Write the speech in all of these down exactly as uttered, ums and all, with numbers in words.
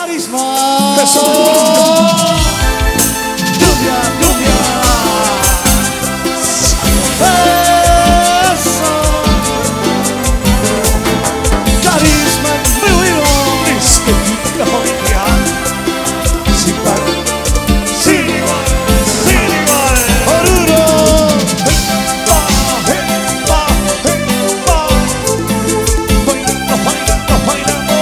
Carisma. Eso. Lluvia, lluvia. Eso. Carisma, muy bueno. Es que la familia sin par, sin igual, sin igual. Oruro. Pa, eh, pa, eh, pa. Bailando, bailando, bailando.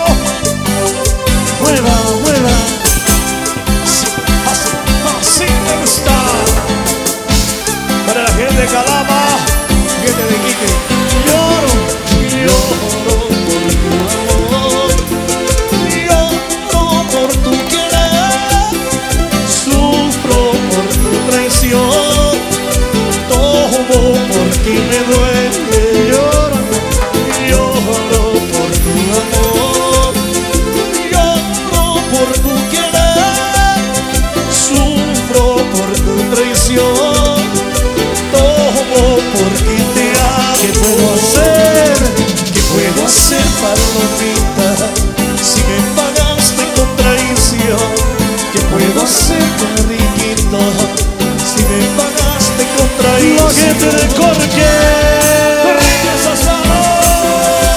Mueva, mueva. Así, así, así me gusta. Para la gente de Calama, gente de Quique. Lloro, lloro por tu amor, lloro por tu querer, sufro por tu traición, todo por ti me duele. Lloro, lloro por tu amor, lloro por tu querer, sufro por tu traición, todo por ti te amo. ¿Qué puedo hacer? ¿Qué puedo hacer, palomita, si me pagaste con traición? ¿Qué puedo hacer, cariñito, si me pagaste con traición? La gente de Corque. Esas manos.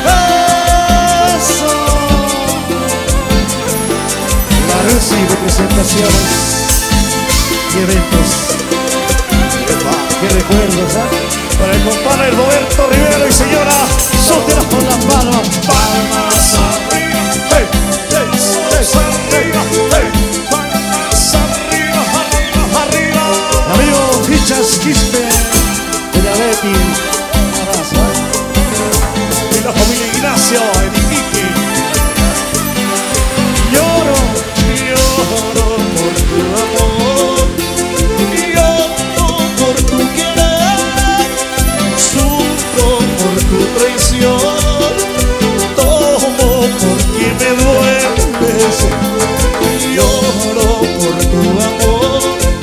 Eso. La recibe presentaciones y eventos. Qué recuerdos, ¿ah? Para el compadre Roberto Rivero y señora, Sótelas con las palmas. palmas arriba, hey, hey, palmas arriba, hey, palmas arriba, arriba, arriba. Amigo Fichas Quispe de la Betty. Un abrazo, ¿eh? Y la familia Ignacio, en Iquique. Lloro. Lloro por tu amor, lloro por tu querer, sufro por tu traición, todo porque me dueles. Lloro por tu amor,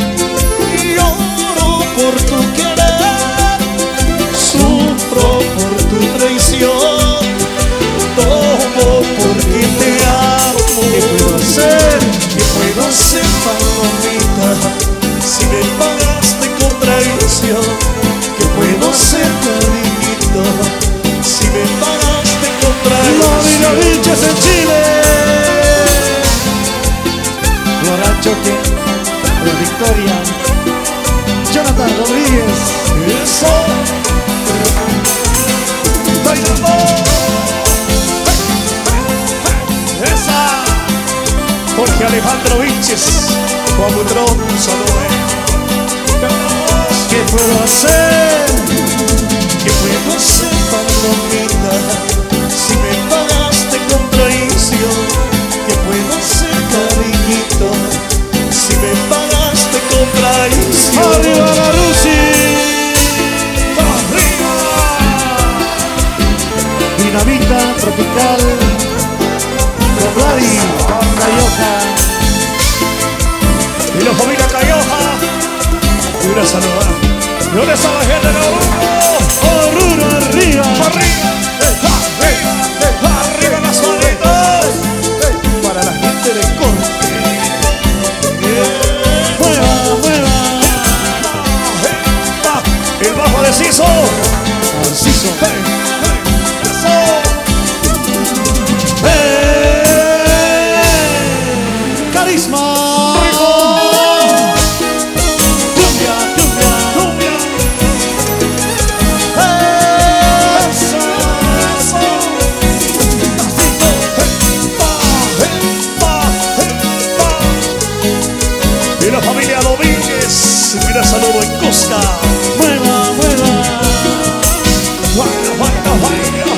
lloro por tu querer, sufro por tu traición, todo porque te amo. ¿Qué puedo hacer? ¿Qué puedo hacer, palomita, si me pagaste con traición? ¿Qué puedo hacer, cariñito, si me pagaste con Los traición? Vinoviches en Chile. Lorancho que de Victoria. Jonathan Rodríguez. Eso. Bailando. Esa. Jorge Alejandro Vinches, Juan Butrón, Salomé. ¿Qué puedo hacer? ¿Qué puedo hacer, palomita, si me pagaste con traición? ¿Qué puedo hacer, cariñito, si me pagaste con traición? Arriba la Rusi. ¡Arriba! Dinamita tropical. Con Vladi Cayoja. Y la familia Cayoja. Y una saludada. ¿Y dónde está la gente de Oruro? Oruro arriba. ¡Arriba! ¡Arriba! ¡Arriba las manitas! Para la gente de Corte. Mueva, mueva. El bajo de Ciso. Narciso. Eso. Carisma. Cumbia, cumbia, cumbia. Eso. Eso. Pasito. Pa, pa, pa. Y la familia Domínguez. Un gran saludo en Cusca. Mueva, mueva. Baila, baila, baila,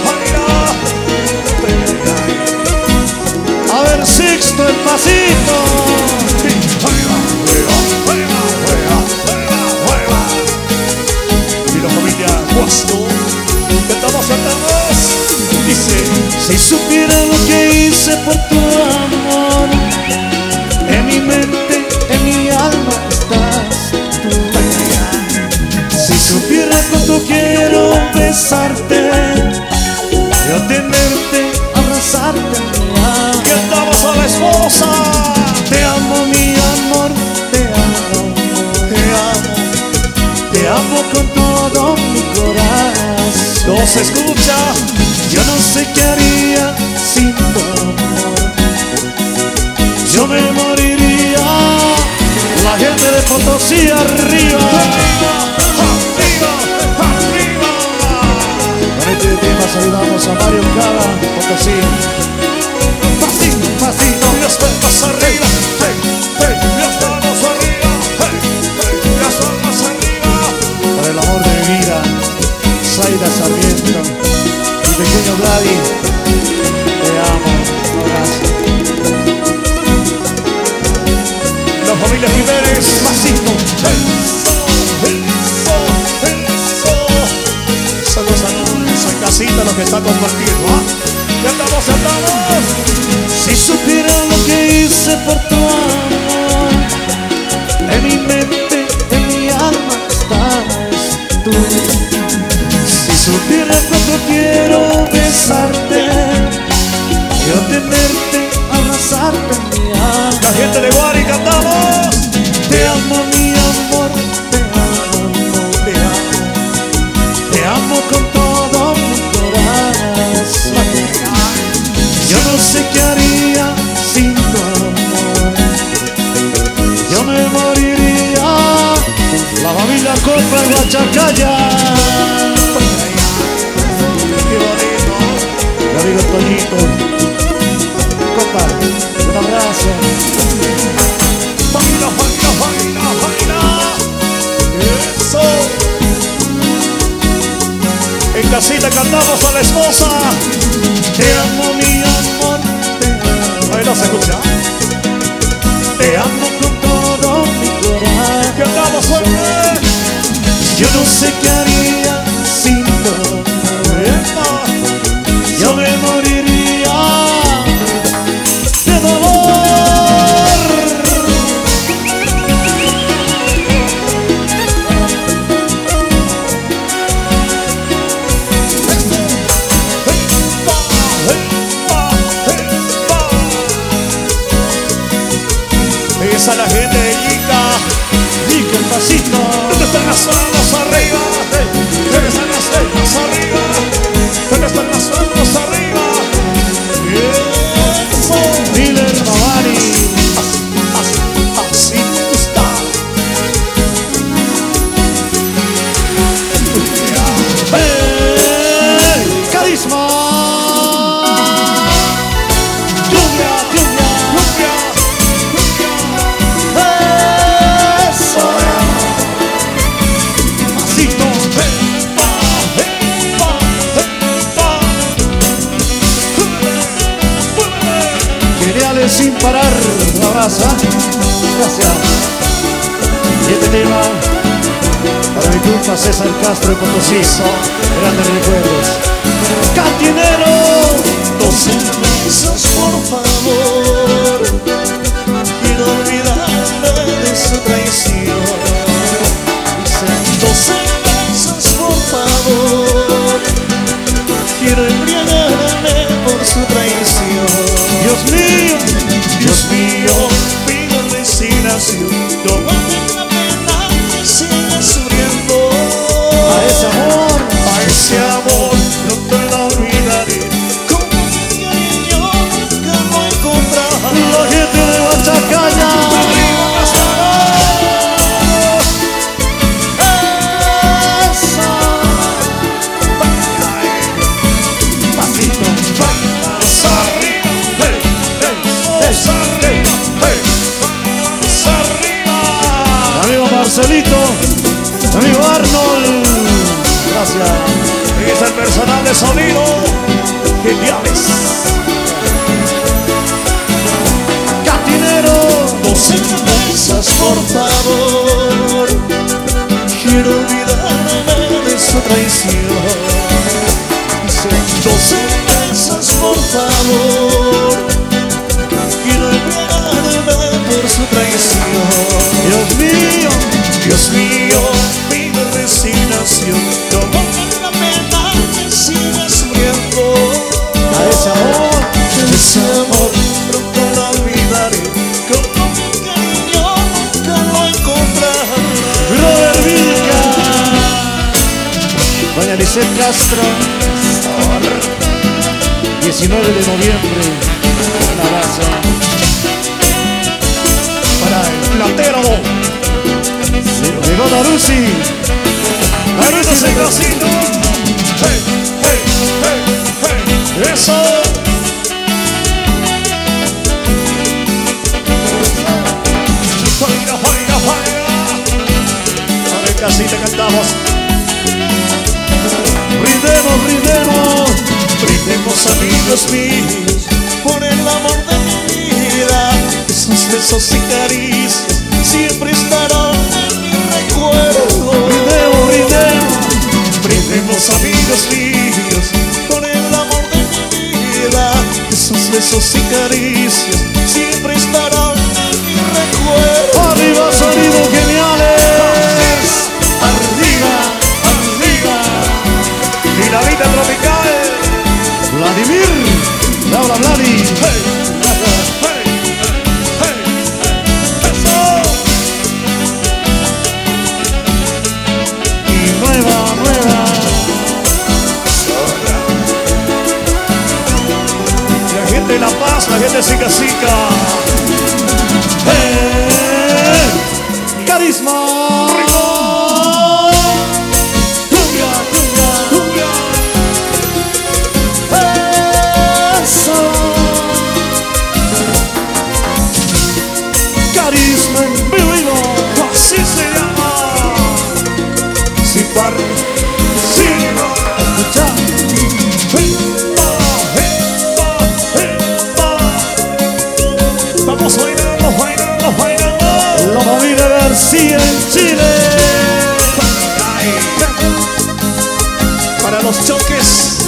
baila. A ver, Sixto, el pasito. Juega, juega, juega, juega, juega, juega. Y la familia Guasto, cantamos, cantamos. Dice: Si supiera lo que hice por tu amor, en mi mente, en mi alma estás tú. Si supiera cuánto quiero besarte, yo tenerte, abrazarte, cantamos a se escucha. Yo no sé qué haría sin tu amor. Yo me moriría. La gente de Potosí arriba. ¡Arriba! ¡Arriba! Con este tema saludamos a Mario Cava, Potosí. Pasito, pasito. Las palmas arriba. Hey, hey, las palmas arriba. Hey, hey, las palmas arriba. Por el amor de mi vida, Zaida Sarmiento, mi pequeño Vladi, te amo, un abrazo. La familia Jiménez, pasito. Eso, eso, eso. Saludos a todos en casita, los que están compartiendo. ¿Ah? Ya estamos, ya estamos. Si supieran lo que hice por tu amor, en mi mente, en mi alma estás tú. Si supieran cuánto quiero besarte, yo tenerte, abrazarte en mi alma. La gente de Guari, cantamos. Te amo, mi amor, te amo, te amo, te amo con todo mi corazón. Yo no sé qué haría sin tu amor. Yo me moriría. La familia compra en Huachacaya. Qué bonito. Mi amigo Toñito, compa, un abrazo. Baila, baila, baila, baila. Eso. En casita cantamos a la esposa. Te amo, mi amor, te amo. Ahí no se escucha. Te amo con todo mi corazón. Cantamos fuerte. Yo no sé qué haría sin tu amor. Yo me moriría de dolor. Esa es la gente de Ica. Ica, el pasito. ¿Dónde están las manos arriba? ¿Dónde están las manos arriba? ¿Dónde están las manos arriba? Eso. Miller Mavari. Así, así me gusta. ¡Hey! ¡Carisma! ¡Lluvia, lluvia! Cumbia, cumbia. ¡Eso! Pasito. Epa, epa, epa. Geniales sin parar. Un abrazo. Gracias. Y este tema para mi compa César Castro de Potosí. Grandes recuerdos. ¡Cantinero! Dos cervezas, por favor. Quiero olvidarme de su traición. Dos cervezas, por favor. Quiero embriagarme por su traición. Dios mío, Dios mío, pido resignación. No vale la pena que siga sufriendo. a ese amor. A ese amor no te lo olvidaré. Con mi cariño nunca lo encontraré. La gente de Huachacaya. Arriba las manos. Eso. Pasito. Manos arriba. Hey, hey, manos arriba. Hey, manos arriba. Amigo Marcelito, amigo Arnold. Gracias. Es el personal de sonido. Geniales. Cantinero. Dos cervezas, por favor. Quiero olvidarme de su traición. Dos cervezas, por favor. Quiero embriagarme por su traición. Dios mío, Dios mío, pido resignación. No vale la pena que siga sufriendo. a ese amor. Ese amor nunca lo olvidaré. Como mi cariño nunca lo encontraré. Robert Vilca. Doña Lisette Castro. diecinueve de noviembre. Un abrazo para el platero. Llegó Darusi. Darusi se casino. Hey, hey, hey, hey. Eso. Juega, juega, juega. Ahora en casita cantamos. Brindemos, brindemos. Brindemos, amigos míos, por el amor de mi vida. Esos besos y caricias siempre estarán en mi recuerdo. Brindemos, brindemos. Brindemos, amigos míos, por el amor de mi vida. Esos besos y caricias siempre estarán en mi recuerdo. Arriba, sonidos geniales. Arriba, arriba. Y la vida tropical. Vladimir, Laura Vladi. Hey, hey, hey, hey, eso. Y nueva, nueva. La gente de La Paz, la gente de Sica Sica. Hey, carisma. Cumbia, cumbia, cumbia. Eso. Carisma en vivo. Así se llama. Sin par, sin par. Escucha. Epa, epa, epa. Vamos bailando, bailando, bailando. La familia García en Chile. Ay, para los choques.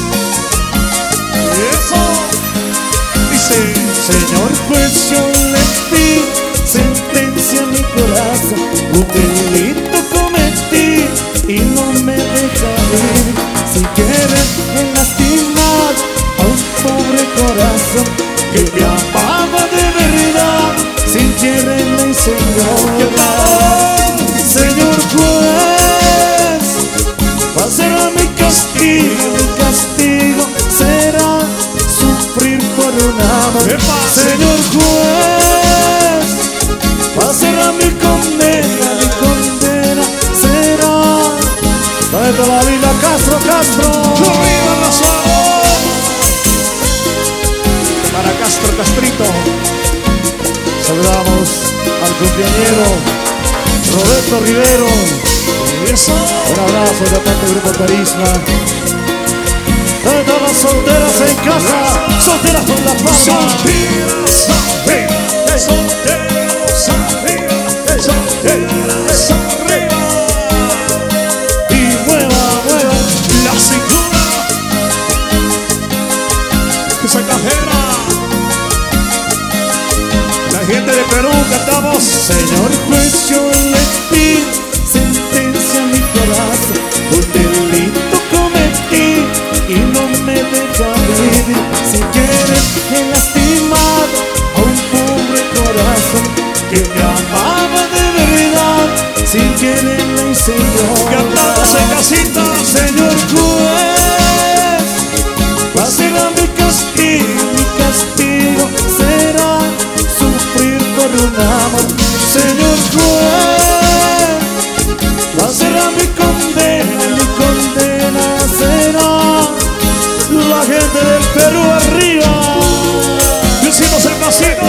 Eso. Dice, Señor juez, yo le di sentencia a mi corazón. Un delito cometí y no me deja ir. Si quieres lastimar a un pobre corazón que te amaba de verdad, sin querer me hice llorar. Señor juez, ¿cuál será mi castigo? Mi castigo será sufrir por un amor. Señor juez, ¿cuál será mi condena? Mi condena será para la vida Castro, Castro. arriba las manos. Para Castro, Castrito. Saludamos al cumpleañero Roberto Rivero. Eso. Un abrazo de parte del Grupo Carisma. Todas las solteras en casa, solteras con la palma. Solteras arriba, solteros arriba, solteras arriba. Y mueva, mueva la cintura. Esa cajera. La gente de Perú cantamos. Señor juez, yo le pido sentencia a mi corazón. Un delito cometí y no me deja vivir. Si quieres he lastimado a un pobre corazón que me amaba de verdad, sin querer me hice llorar. Cantamos en casita. Señor juez, ¿cuál será mi castigo? Mi castigo será sufrir por un amor. Señor juez, ¿cuál será mi condena? Mi condena será la gente del Perú arriba. Hicimos el casino.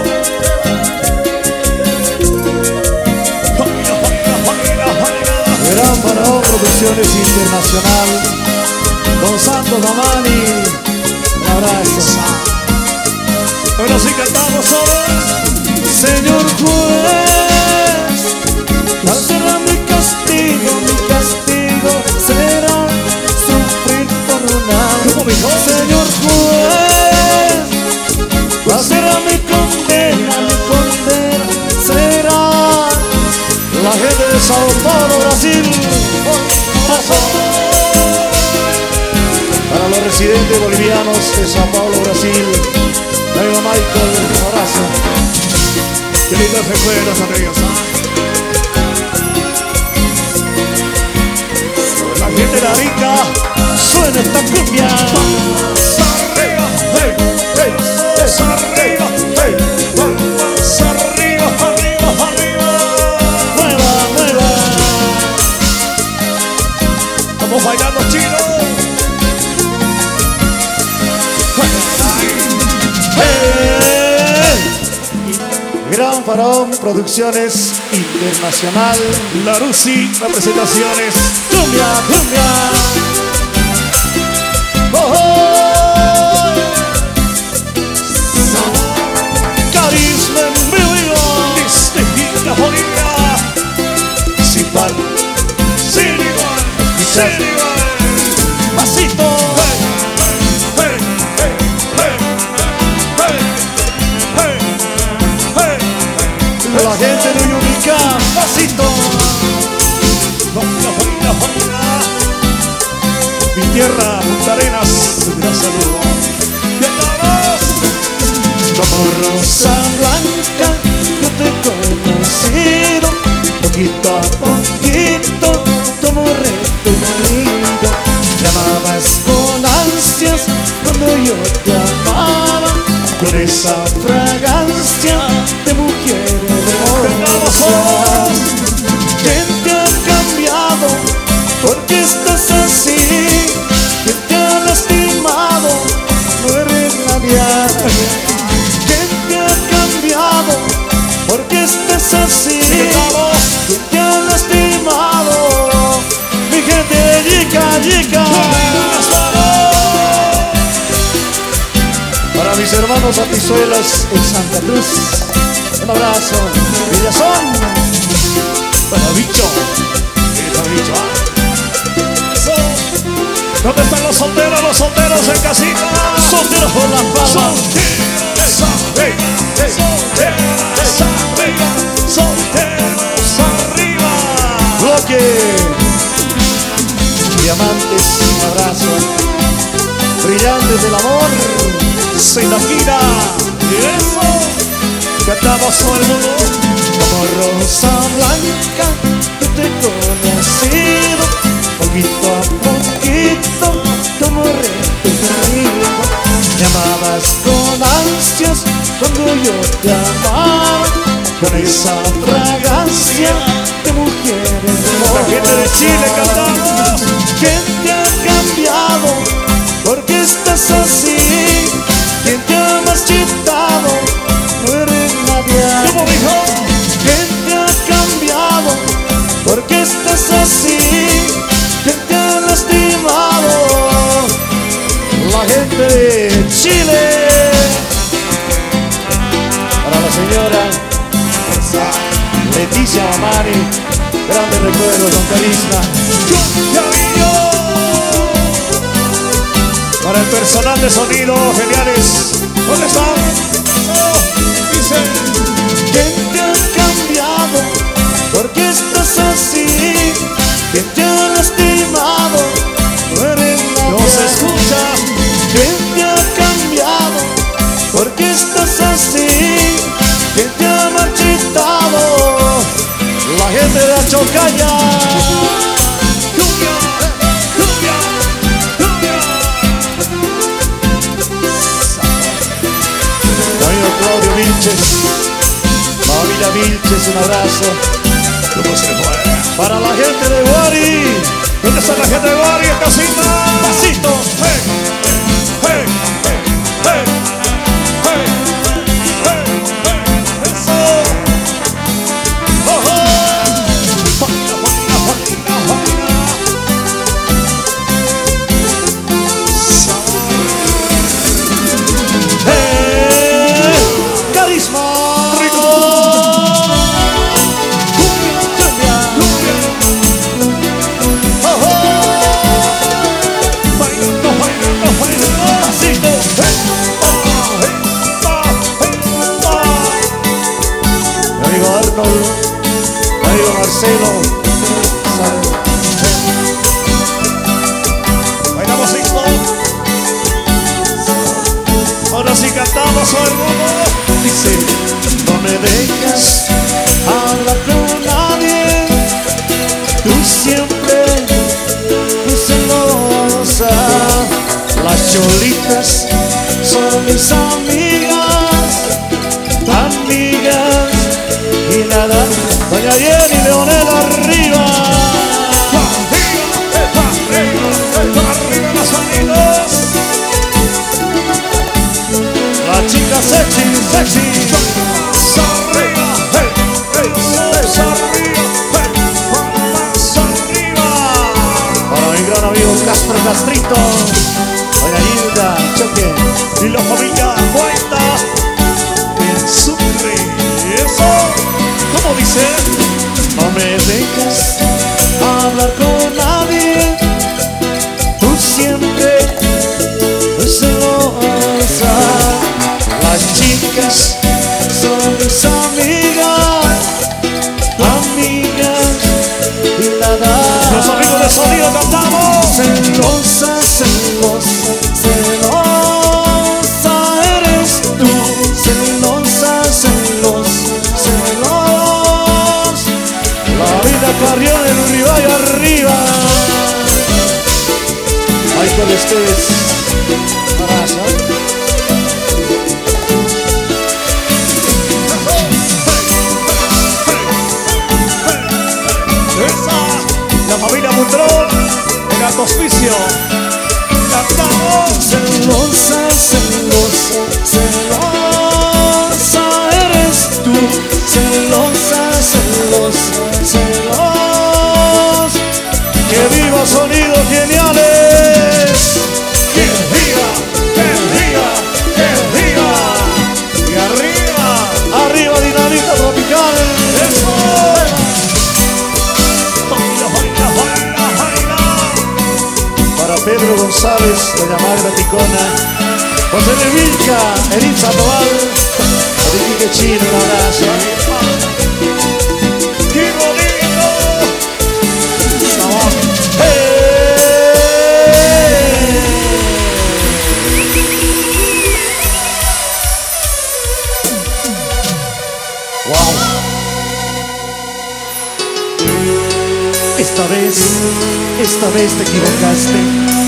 Baila, baila, baila, baila. Gran Faraón Producciones Internacional. Don Santos Mamani. Un abrazo. Bueno, sí cantamos solos. Señor juez, ¿cuál será mi castigo? Mi castigo será sufrir por un amor. Señor juez, ¿cuál será mi condena? Mi condena será la gente de Sao Paulo, Brasil. Para los residentes bolivianos de Sao Paulo, Brasil. Amigo Michael, un abrazo. Qué lindos recuerdos, amigos. La gente de Arica. Suena esta cumbia. Arriba, Iván Faraón, Producciones Internacional. Larusi, representaciones. Cumbia, cumbia. Oh, oh. Carisma en vivo. Desde Quinta Bolivia. Sin par, Sin igual, quizás. sin igual. Pasito. Hey, hey, hey, hey, hey, hey, hey. La gente de Uyubica, pasito. Bolivia, Bolivia, Bolivia. Mi tierra, Punta Arenas, un gran saludo. ¡Llegamos! Como rosa blanca, yo te he conocido, poquito a poquito, como recorrido. Llamabas con ansias cuando yo te amaba, con esa fragancia de mujer hermosa. ¿Quién te ha cambiado? ¿Por qué estás así? ¿Quién te ha lastimado? No eres nadie. ¿Quién te ha cambiado? ¿Por qué estás así? ¿Quién te ha lastimado? Mi gente de Yica, Yica. Para mis hermanos Atizuelas en Santa Cruz, un abrazo. Villazón. Para bicho. Para bicho. Eso. ¿Dónde están los solteros, los solteros en casita? Solteros por las palmas. Solteros arriba, solteros arriba, solteros arriba. Bloque. Diamantes, un abrazo. Brillantes del amor. Sinaquira. Y eso. Cantamos todo el mundo. Como rosa blanca, yo te he conocido, poquito a poquito, como recorrido. Llamabas con ansias cuando yo te amaba, con esa fragancia de mujer hermosa. La gente de Chile cantamos. ¿Quién te ha cambiado? ¿Por qué estás así? ¿Quién te ha marchitado? No eres nadie. ¿Cómo dijo? ¿Quién te ha cambiado? ¿Por qué estás así? ¿Quién te ha lastimado? La gente de Chile. Para la señora Leticia Mamani, grandes recuerdos con Carisma. Para el personal de sonido, geniales. ¿Dónde están? Oh, dice. ¿Quién te ha cambiado? ¿Por qué estás así? ¿Quién te ha lastimado? No eres nadie. No se escucha. ¿Quién te ha cambiado? ¿Por qué estás así? ¿Quién te ha marchitado? La gente de Achocaya. Cumbia, cumbia, cumbia. Mi amigo Claudio Vilches, familia Vilches, un abrazo. ¿Cómo se fue? Para la gente de Guari. ¿Dónde está la gente de Bari en casita? Pasito. Hey, hey, hey, hey, hey, hey, hey. Eso. Oh, oh. Juanita, Juanita, Juanita, Juanita. ¡Eh! ¡Carisma! Rico. ¡Cumbia! ¡Oh, oh! Bailando, bailando, bailando. ¡Pasito! Hey, oh, hey, oh, hey, oh. Mi amigo Arnold, mi amigo Marcelo. Bailamos Sixto. Ahora sí cantamos todo el mundo. Dice, no me dejas hablar con nadie, tú siempre muy celosa. Las cholitas son mis amigas, amigas y nada. Doña Jenny Leonel arriba. Arriba, arriba, arriba los sonidos. La chica sexy, sexy. Arriba, mis amigas, amigas y la da. Los amigos de sonido cantamos. Celosa, celosa, celosa eres tú. Celosa, celosa, celosa. La vida corrió del río y arriba. Ahí con ustedes, abrazo. La familia Butrón, el alto auspicio. Cantamos. Celosa, celosa, celosa eres tú. Celosa, celosa, celosa. Que viva Sonidos Geniales. Que viva, que viva, que viva. Y arriba, arriba Dinamita Tropical. Eso. Pedro González, doña Magda Picona, José de Vilca, Elisa Tobal, Enrique Chino, un abrazo. ¡Qué bonito! Wow. Esta vez, esta vez te equivocaste.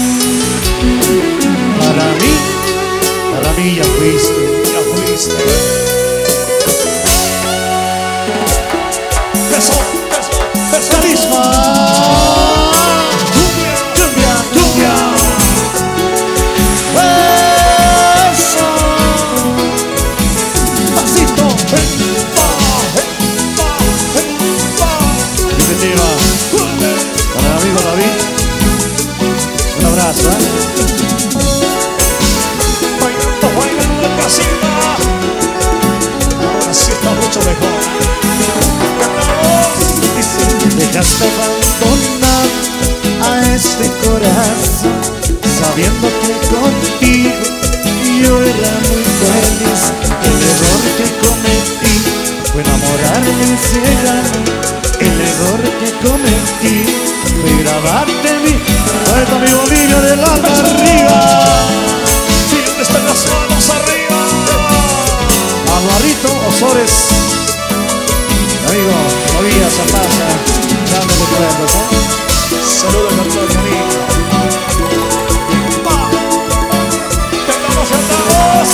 Para mí, para mí ya fuiste, Ya fuiste. Beso, beso, beso. carisma. Cumbia, Cumbia, cumbia. eso. Pasito. Hey, pa, hey, pa, hey, pa. Definitiva. Para el amigo David, un abrazo, ¿eh? Bailando, bailando en casita. Ahora sí está mucho mejor. Cantamos. Dice. Dejaste abandonar a este corazón, sabiendo que contigo yo era muy feliz. El error que cometí fue enamorarme ciegamente. El error que cometí fue grabarte mi poeta, mi Bolivia del alma arriba. Siempre están las manos arriba. Anuarito Osores, amigo, Tobías Zapaza, dame recuerdos, ¿eh? Saludos, doctor Canino. Cantamos, cantamos.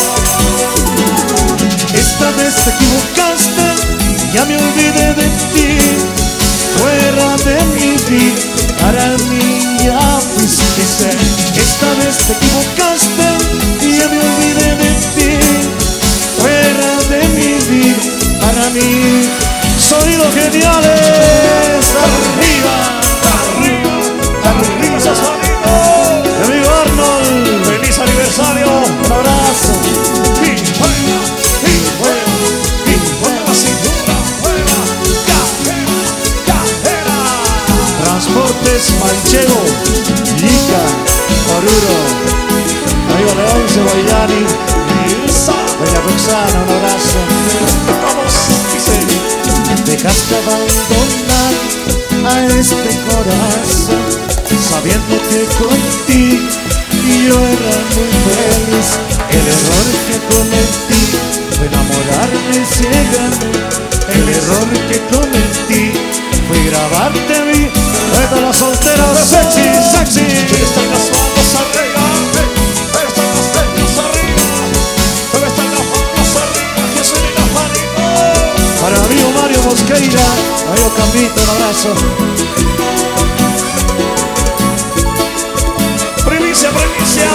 Esta vez te equivocaste, ya me olvidé de ti. Fuera de mi vida, para mí ya fuiste. Esta vez te equivocaste, ya me olvidé de ti. Fuera de mi vida, para mí. Sonidos Geniales, arriba, Arriba, arriba esos sonidos. mi amigo Arnold, Feliz aniversario. un abrazo. Y juega, y juega, y juega la cintura. Juega, cajera, cajera. Transportes Manchego, Ica, Oruro, amigo León Cebollani, doña Roxana, un abrazo. Vamos, dice. Dejaste abandonar a este corazón, sabiendo que contigo yo era muy feliz. El error que cometí fue enamorarme ciegamente. El error que cometí fue grabarte a mí. Todas las solteras sexy, sexy. Pero están las manos arriba. Pero están las manos arriba. Pero están las manos arriba. Que suene la manito. Para mi amigo Mario Mosqueira, amigo Cambito, un abrazo. Primicia, primicia.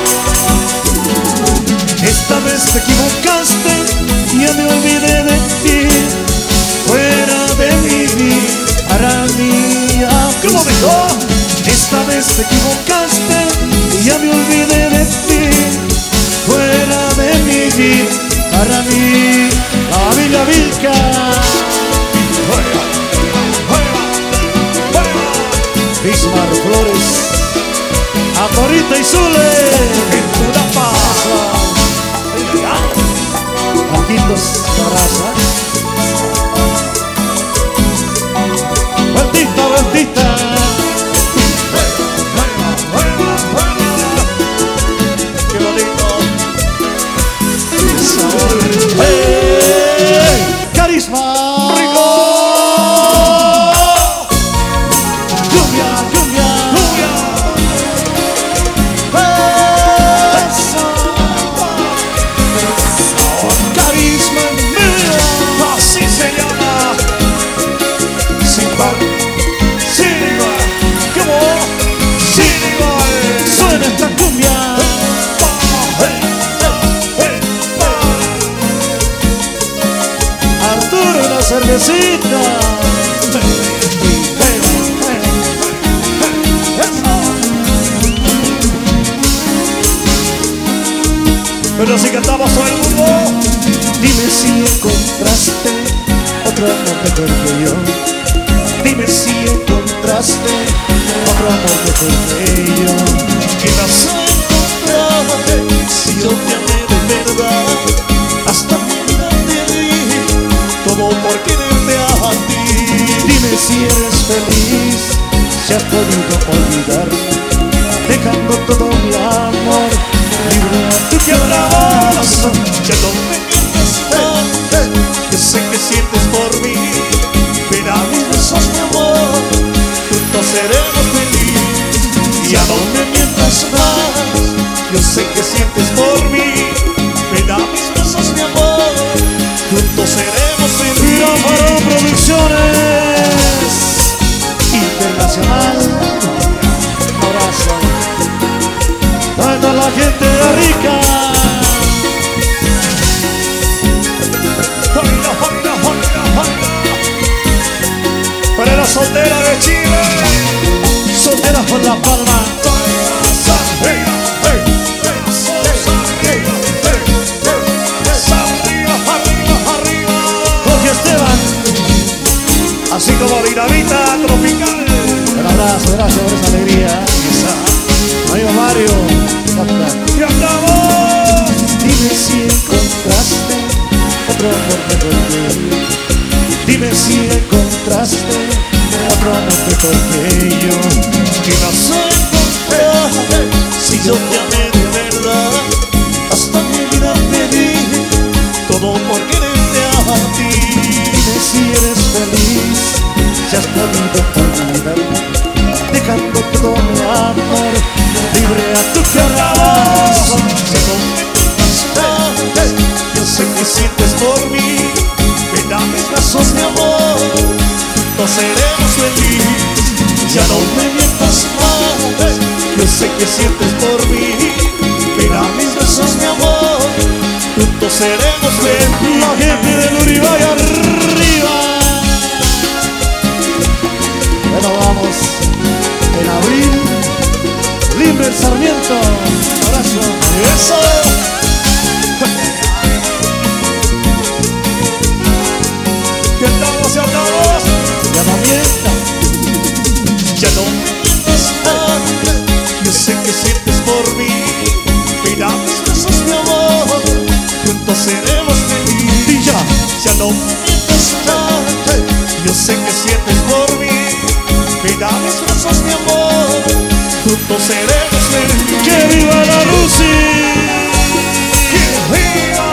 Esta vez te equivocaste, ya me olvidé de ti. Fuera de mi vida, para mí ya ¿Cómo fuiste. dijo? Esta vez te equivocaste, ya me olvidé de ti. Fuera de mi vida, para mí, la Villa Vilca. Juega, juega, juega. Bismar Flores, Amorita y Zule. En tu tapa. Marquitos, un abrazo, ¿eh? suavecita. Pero si cantamos todo el mundo. Dime si encontraste otro amor mejor que yo. Dime si encontraste otro amor mejor que yo. Que vas a encontrar si yo te amé de verdad. Hasta mi vida te di todo por quererte a ti. Dime si eres feliz, si has podido olvidarme, dejando todo mi amor libre a tu quebrazo. Ya no me mientas más, yo sé que sientes por mí. Ven a mis besos, mi amor, juntos seremos felices. Ya no me mientas más, yo sé que sientes por mí. Ven a mis besos, mi amor, juntos seremos felices. Faro Producciones Internacional. Abrazo a toda la gente de Rica. Baila, baila, baila, baila. Para la soltera de Chile, Soltera por la palma. Jorge Esteban, así como dinamita tropical. un abrazo, gracias por esa alegría. Amigo Mario, canta. Y andamos. Dime si encontraste otro amor mejor que yo. Dime si encontraste otro amor mejor que yo. Que vas a encontrar si yo te amé de verdad. Hasta mi vida te di todo por quererte a ti. Dime si eres feliz, si has podido olvidarme, dejando todo mi amor libre a tu abrazo. corazón. Si no me mientas más, yo sé que sientes por mí. Ven a mis brazos, mi amor, juntos seremos felices. Ya no me mientas más, yo sé que sientes por mí. Ven a mis brazos, mi amor, juntos seremos felices. La gente de Uribay arriba. Bueno, vamos en abril. Libre Sarmiento. Abrazo. Eso. ¿Qué estamos y andamos? Llamamiento. Ya no me mientas más, yo sé que sientes por mí. Mira mis besos, mi amor, juntos seremos felices. Y ya. Ya no me mientas más, yo sé que sientes por mí. Mira mis besos, mi amor, juntos seremos felices. ¡Que viva la Rusi! ¡Que viva!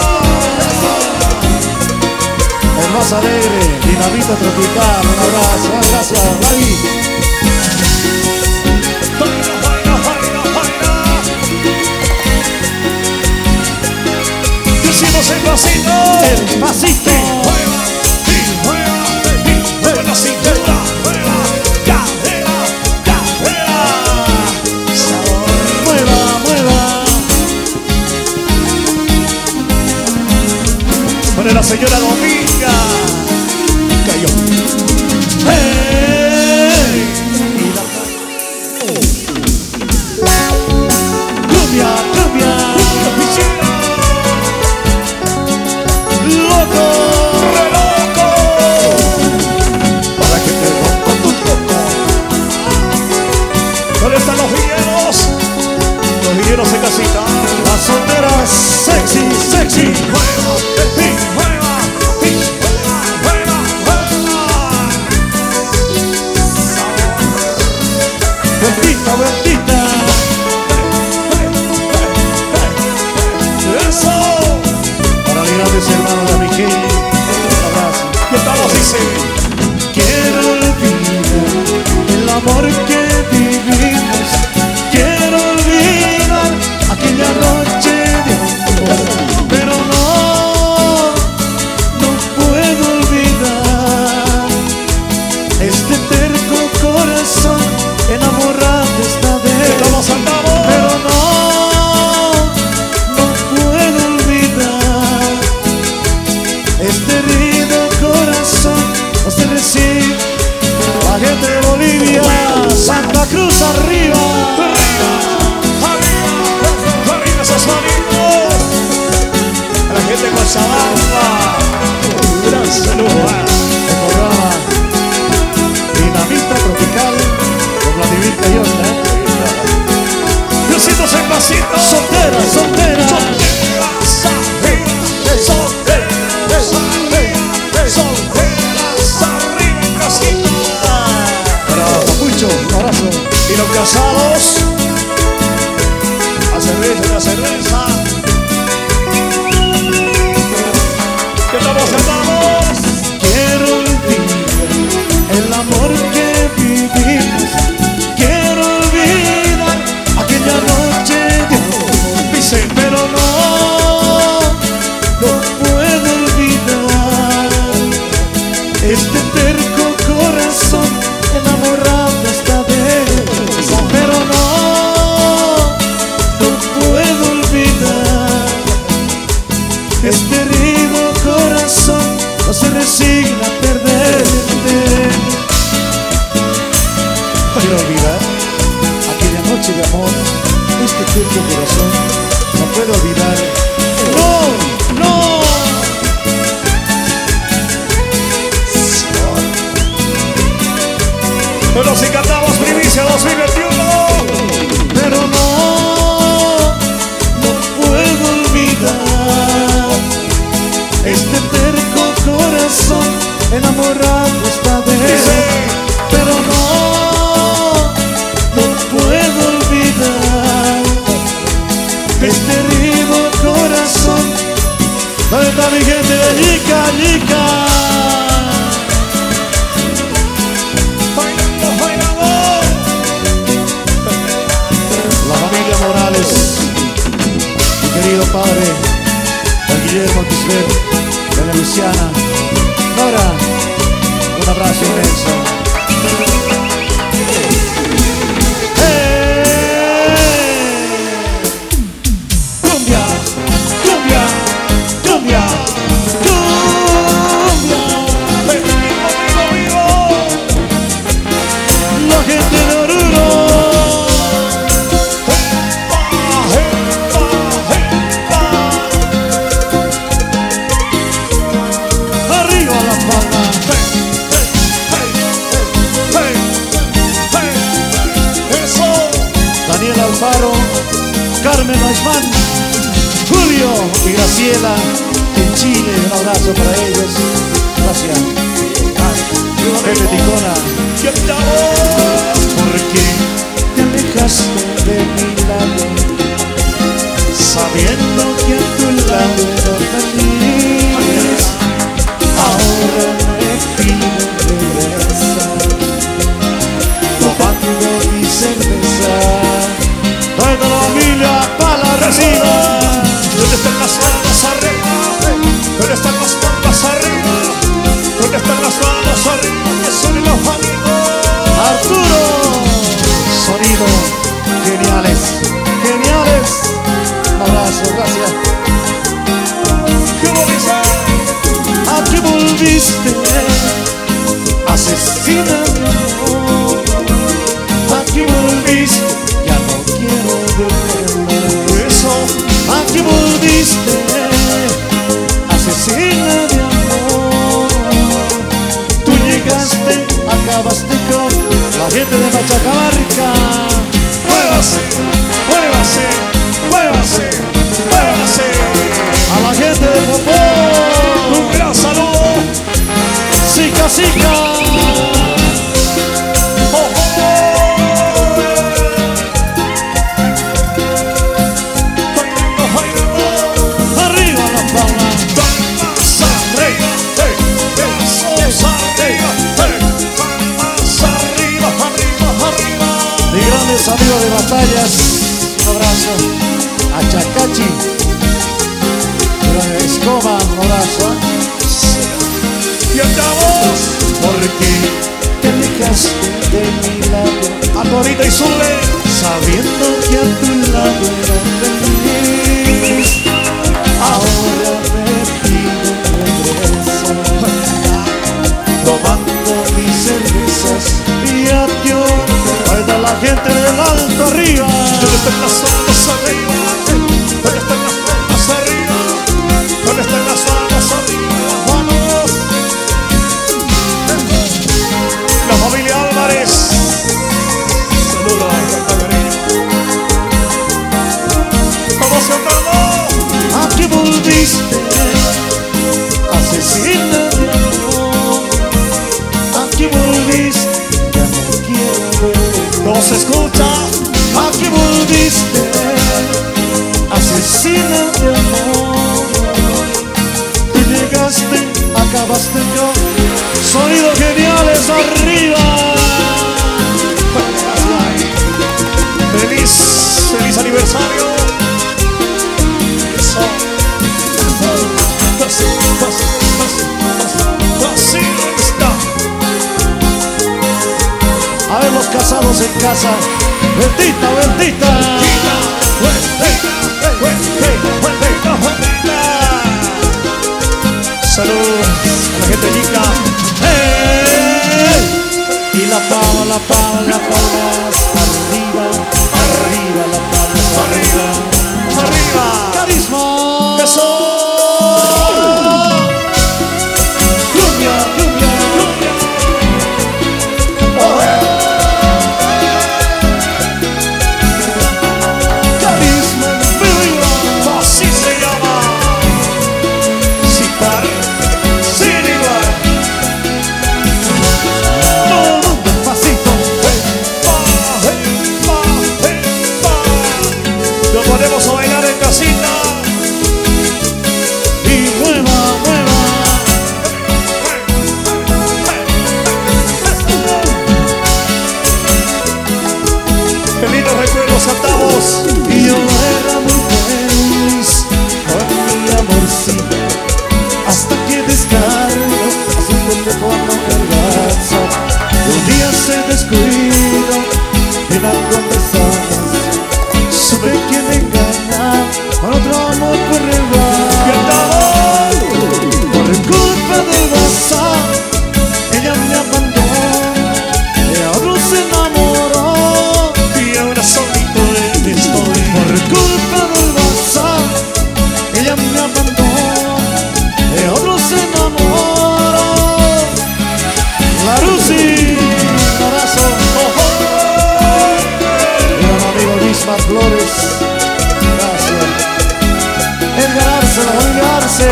El más alegre, dinamita tropical. Un abrazo. Gracias, Lali. Baila, baila, baila, baila. Decimos el pasito. El pasito. Mueva, y mueva, y mueva la cintura. Mueva, cadera, cadera. Sabor. Mueva, mueva. Para la señora Dominga. Cayó. Hey. Cumbia, cumbia. Loco. ¡Re loco! Para que te rompa tu coco. ¿Dónde están los villeros? Los villeros en casita. Las solteras sexy, sexy. Mueva, y mueva, y mueva, mueva, mueva. Vueltita, vueltita. Eso. Para los grandes hermanos de Miguel. Un abrazo. ¿Qué estamos dice? Quiero olvidar el amor que vivimos. Quiero olvidar aquella noche de amor. Pero no, no puedo olvidar este terco corazón enamorado está de él. ¿Cómo saltamos? Pero no, no puedo olvidar este herido corazón no se recibe. La gente de Bolivia, Santa Cruz arriba. Arriba, arriba esos manitos. A la gente de Cochabamba, un gran saludo. El programa Dinamita Tropical con Vladimir Cayosa. Diositos en pasito. Soltera, soltera. Solteras arriba, solteras arriba, solteras arriba, casita. Para Papucho, un abrazo. Y los casados, la cerveza, la cerveza. ¿Qué estamos cantamos? Quiero olvidar el amor que vivimos. Quiero olvidar aquella noche de amor. Dice, Pero no, no puedo olvidar este terco corazón enamorado esta vez. Pero no, no puedo olvidar este herido corazón, no se resigna a perderte. Quiero olvidar aquella noche de amor, este terco corazón, no puedo olvidar. No, no. pero si cantamos primicia dos mil veintiuno. Pero no, no puedo olvidar este terco corazón enamorado esta vez. Pero no, no puedo olvidar este herido corazón. ¿Dónde está mi gente de Yica, Yica? Bailando, bailando. La familia Morales, mi querido padre, don Guillermo Quisbert, doña Luciana, Nora, un abrazo inmenso. ¡Eh! Cumbia, cumbia, cumbia, cumbia. Vivo, vivo, vivo. La gente de Oruro. Arriba la palma. Daniel Alfaro, Carmen Aisman, Julio y Graciela en Chile, un abrazo para ellos. Gracias. Pepe Ticona, ¿por qué te alejaste de mi lado? Sabiendo que a tu lado era feliz. Ahora me pido regresar, tomando mi cerveza. Toda la familia para la resina. ¿Dónde están las manos arriba? ¿Dónde están las manos arriba? ¿Dónde están las manos arriba? Que son los amigos. Arturo, sonido, geniales, geniales. Un abrazo, gracias. ¿Cómo dice? ¿A qué volviste? Asesina de amor. ¿A qué volviste? Ya no quiero verlo. Eso. ¿A qué volviste? Asesina de amor. Tú llegaste, acabaste con la gente de Machacamarca. Muévase, muévase, muévase, muévase. A la gente de Popó. Un gran saludo. Sica, sica. Oh, oh, oh. Bailando, bailando. Arriba la palma. Palmas arriba, hey, brazos arriba, hey, palmas arriba, arriba, arriba. Mis grandes amigos de batallas, un abrazo. A Chacachi, Gran Escoba, un abrazo. Y andamos. ¿Por qué te alejaste de mi lado? A Torita y Zule. Sabiendo que a tu lado era feliz. Ahora me pido regresar, tomando gente del alto arriba. ¿Dónde están las almas arriba? ¿Dónde están las almas arriba? ¿Dónde están las almas arriba? Vamos. La familia Álvarez. Saludos, con cariño. Vamos cantando. Aquí volviste, asesina de amor. Aquí volviste, ya no quiero ver. No se escucha. Aquí volviste, asesina de amor. Tú llegaste, acabaste yo. Sonidos geniales arriba. Feliz, feliz aniversario. Eso. Así, así, así, así está. A ver los casados en casa. Bendita, bendita. Saludos a la gente linda. ¡Hey! Y la palma, la palma, la palma arriba, arriba, la palma arriba, Arriba. carisma. Eso. Cumbia, cumbia, cumbia. Carisma, arriba. Así se llama. Sin par, sin igual. Todo despacito. Pa, hey, pa, hey, pa. Nos ponemos a bailar en casita. Y mueva, mueva. Qué lindos recuerdos cantamos. Y yo era muy feliz con mi amorcito, hasta que descargo a su teléfono el WhatsApp. Un día se descuidó de la conversación, supe que me engaña con otro amor por el WhatsApp. Por culpa del WhatsApp ella me abandonó, de otro se enamoró. Y ahora solito estoy. Por culpa del WhatsApp ella me abandonó, de otro se enamoró. La Lucy, un abrazo. Gran amigo Luismar Flores, gracias. Edgar Arce, la familia Arce,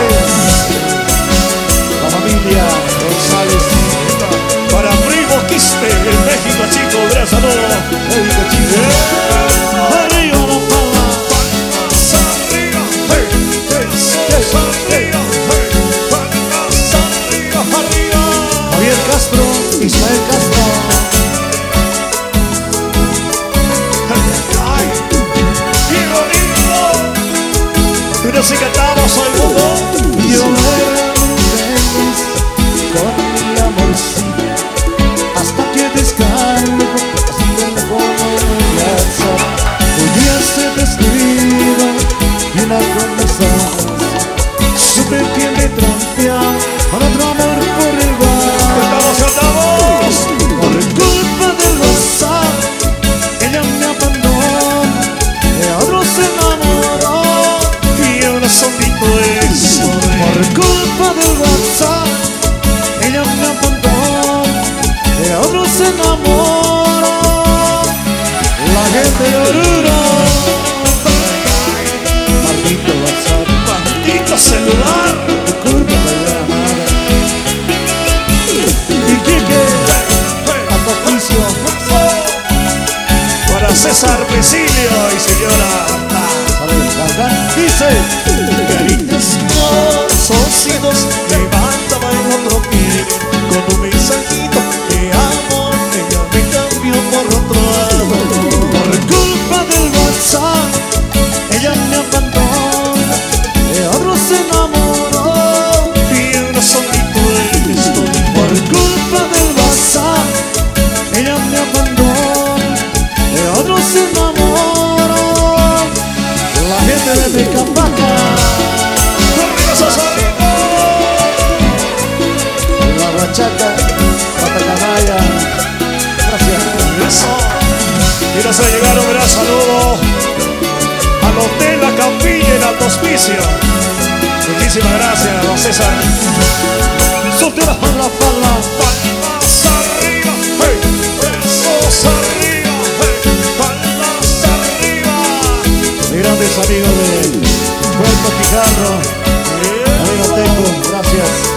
la familia González, Para Primo Quiste, en México, chicos, gran saludo. México Chico. Arriba la palma. Arriba, hey, hey, arriba, hey, arriba, arriba. Javier Castro, Ismael Castro. Ay, qué bonito. Pero si cantamos al mundo. Yo era muy feliz con mi amorcito, hasta que descargo su teléfono en WhatsApp. Un día se descuidó y una conversación, supe que me trampeaba con otro amor por el Cantamos, WhatsApp. cantamos. Por culpa del WhatsApp ella me abandonó, de otro se enamoró. Y ahora solito estoy. Por culpa del WhatsApp ella me abandonó, de otro se enamoró. La gente de Oruro. Maldito WhatsApp, Maldito celular. tu culpa me llamaba. Y Quique, a tu juicio. Para César Pesilio y señora. ¿Sabes cantar? Dice. Caritas conocidos, levanta en otro pie. Con un mensajito de amor, ella me cambió por otro lado. Por culpa del WhatsApp ella me abandonó, de otro se enamoró. Y ahora solito estoy. Por culpa del WhatsApp ella me abandonó, de otro se enamoró. La gente de Tecapaca, ¡Arriba, Sosarito! la Huachaca, Patacamaya. Gracias. Eso. Y Mauricio. Muchísimas gracias, don César. Solteras con la palma. Palmas arriba, hey, brazos arriba, hey, palmas arriba. Mis grandes amigos de Puerto Pijarro, amigo Teco, gracias.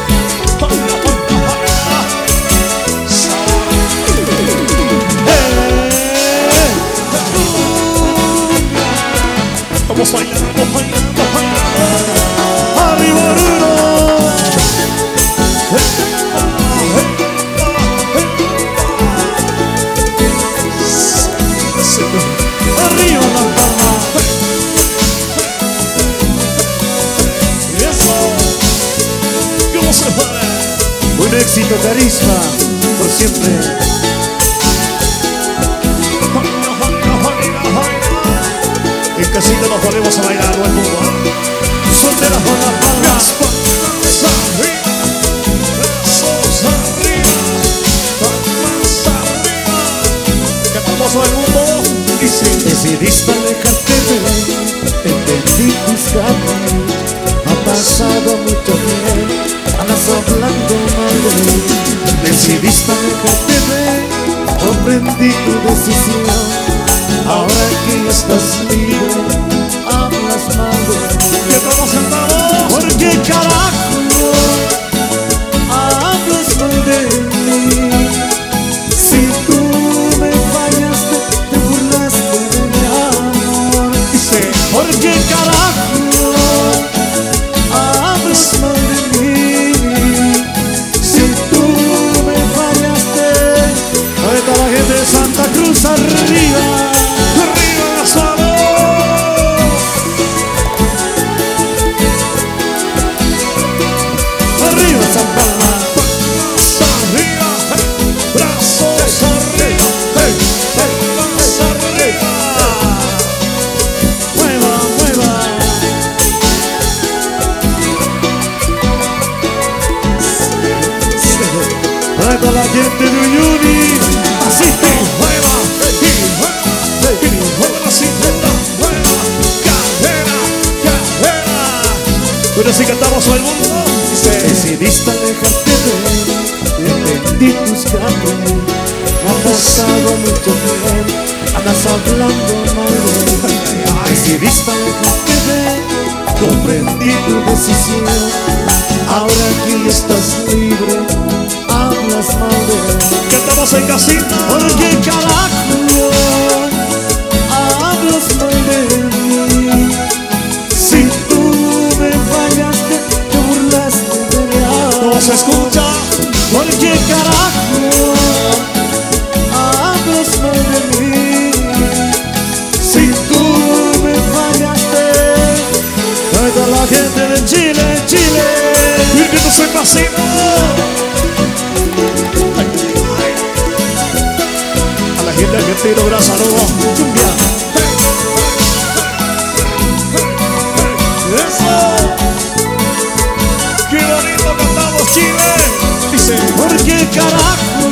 Vamos bailando, bailando, bailando. Arriba, Rulo. Arriba la palma. Eso. ¿Cómo se puede? Un éxito, carisma, por siempre. En casita nos ponemos a bailar todo el mundo. Solteras con la palma. Las palmas arriba, brazos arriba, palmas arriba. Cantamos todo el mundo. Dice: Decidiste alejarte de mí, entendí tus caminos. Ha pasado mucho tiempo, andas hablando mal de mí. Decidiste alejarte de mí, comprendí tu decisión. Ahora que estás libre, hablas mal de mí. ¿qué estamos sentados? ¿Por qué carajo hablas mal de mí? Si tú me fallaste, te burlaste de mi amor. Dice: ¿por qué carajo hablas mal de mí? Si tú me fallaste. Ahí está la gente de Santa Cruz arriba. arriba las manos. Arriba San Palma. Arriba, hey, brazos arriba, hey, palmas arriba. Mueva, mueva. Ahí está la gente de Uyuni. Así Y mueva, y mueva, y mueva la cintura, mueva, cadera, cadera. Pero si cantamos todo el mundo, dice: Decidiste alejarte de mí, entendí tus caminos. Ha pasado mucho tiempo, andas hablando mal de mí. Decidiste alejarte de mí, comprendí tu decisión. Ahora que estás libre, hablas mal de mí. cantamos en casita. ¿Por qué carajo hablas mal de mí? Si tú me fallaste, te burlaste de mi amor. No se escucha. ¿Por qué carajo hablas mal de mí? Si tú me fallaste. Ahí está la gente de Chile, Chile. Y que no se casita. A la gente argentina, un gran saludo. Cumbia. Eso. Qué bonito cantamos, Chile. Dice: ¿por qué carajo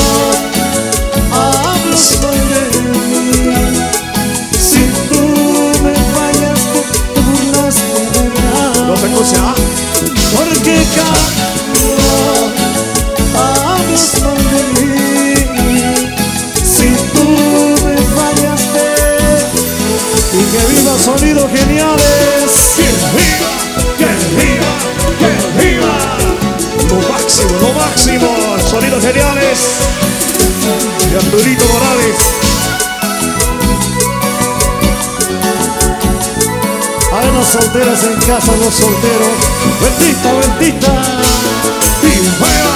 hablas mal de mí? Si tú me fallaste, te burlaste de mi amor. no se escucha. ¿Por qué carajo hablas mal de mí? Si tú me fallaste. Y que viva Sonidos Geniales. ¡Que viva! ¡Que viva! ¡Que viva! Lo máximo, lo máximo. Sonidos Geniales. Y Arturito Morales. Hay unas solteras en casa, los solteros. Bendita, bendita. ¡Y viva!